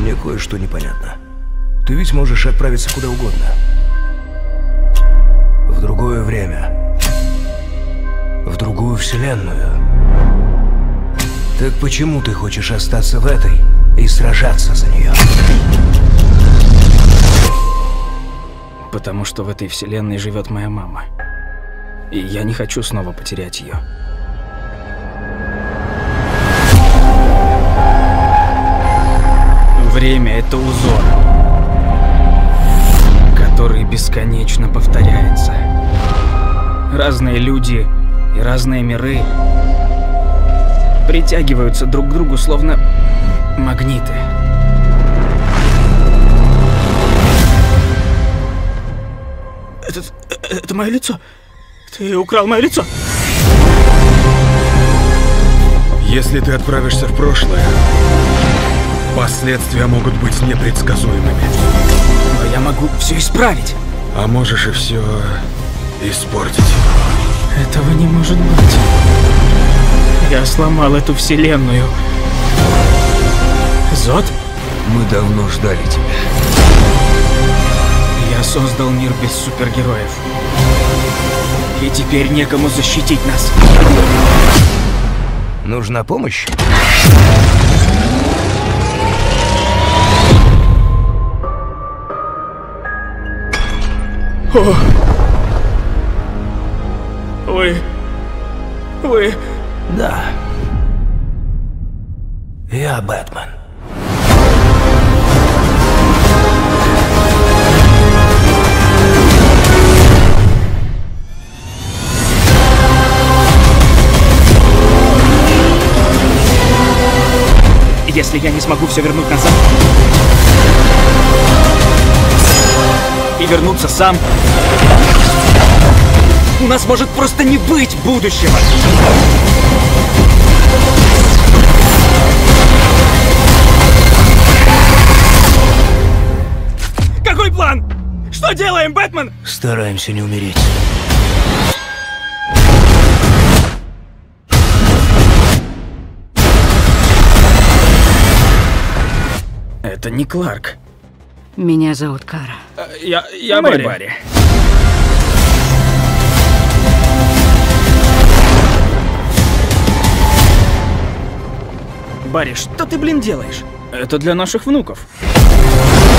Мне кое-что непонятно. Ты ведь можешь отправиться куда угодно. В другое время. В другую вселенную. Так почему ты хочешь остаться в этой и сражаться за нее? Потому что в этой вселенной живет моя мама. И я не хочу снова потерять ее. Время — это узор, который бесконечно повторяется. Разные люди и разные миры притягиваются друг к другу, словно магниты. Это мое лицо. Ты украл мое лицо. Если ты отправишься в прошлое, последствия могут быть непредсказуемыми. Но я могу все исправить. А можешь и все испортить. Этого не может быть. Я сломал эту вселенную. Зод? Мы давно ждали тебя. Я создал мир без супергероев. И теперь некому защитить нас. Нужна помощь? О! Вы... Да. Я Бэтмен. Если я не смогу все вернуть назад и вернуться сам, у нас может просто не быть будущего. Какой план? Что делаем, Бэтмен? Стараемся не умереть. Это не Кларк. Меня зовут Кара. Я Барри. Барри, что ты, блин, делаешь? Это для наших внуков.